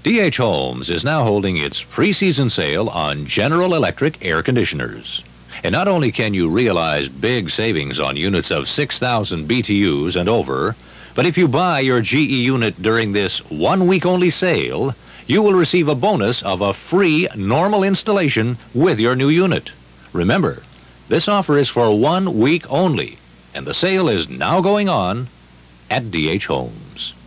D.H. Holmes is now holding its pre-season sale on General Electric air conditioners. And not only can you realize big savings on units of 6,000 BTUs and over, but if you buy your GE unit during this 1 week only sale, you will receive a bonus of a free normal installation with your new unit. Remember, this offer is for 1 week only, and the sale is now going on at D.H. Holmes.